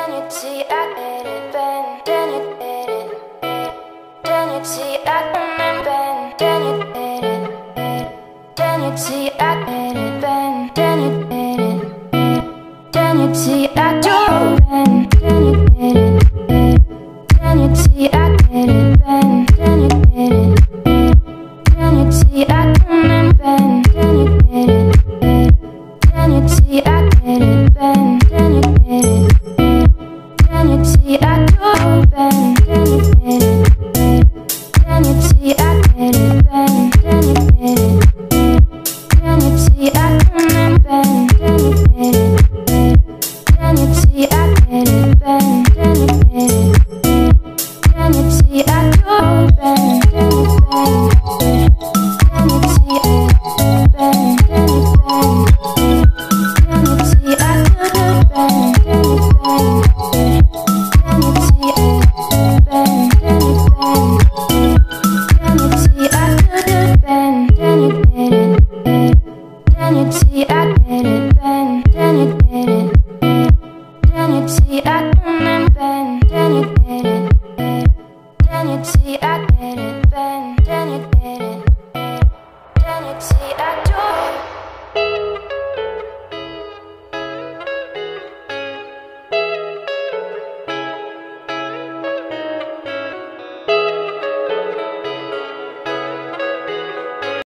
Then you see I did it, bend. Then you did it. Then you see I remember. Then you did it. Then you see I did it, bend. Then you did it. Then you see I do bend. Then you did it. Then you see I did it, bend. Then you did it. Then you see I remember. Then you did it. Then you see I did it, bend. Then you did it. Then you see I